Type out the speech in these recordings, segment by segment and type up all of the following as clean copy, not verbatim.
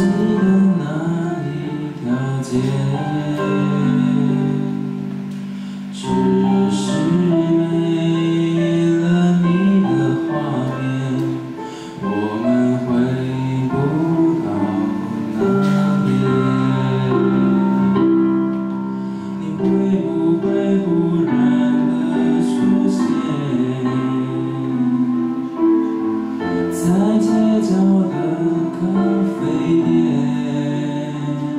的那一条街，只是没了你的画面，我们回不到那边。你会不会忽然的出现，在街角的咖啡店，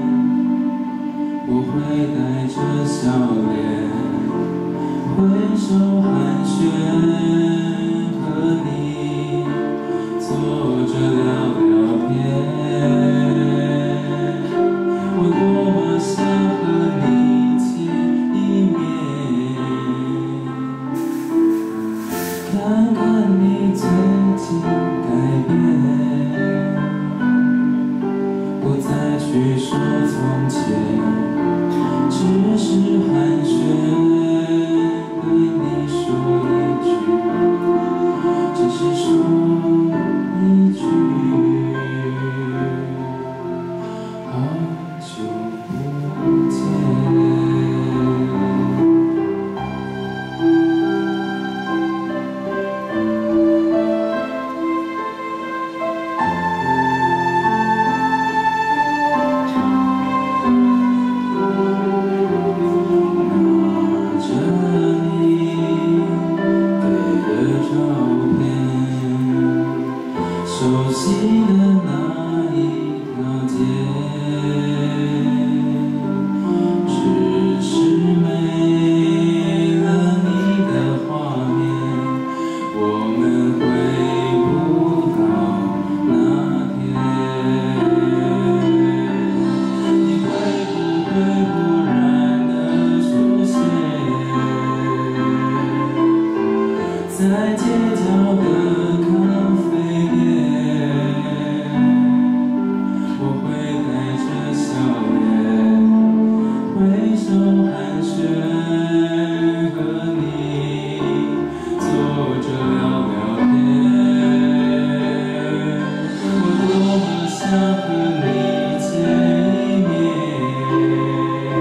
我会带着笑脸，挥手寒暄，和你坐着聊聊天。我多么想和你见一面，看看你最近改变，不再去说从前，只是寒暄，对你说一句，只是说一句，好久不见。熟悉的那一条街，只是没了你的画面，我们回不到那天。你会不会忽然的出现，在街角的咖啡店？挥手寒暄，和你坐着聊聊天。我多么想和你见一面，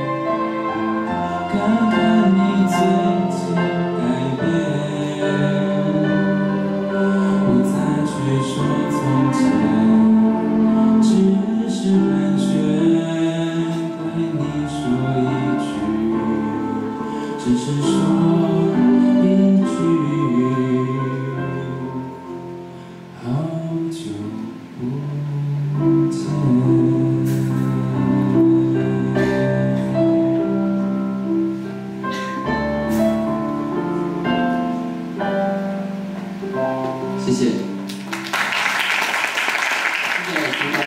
看看你最近改变，不再去说从前，只是寒暄。只是说一句，好久不见。谢谢。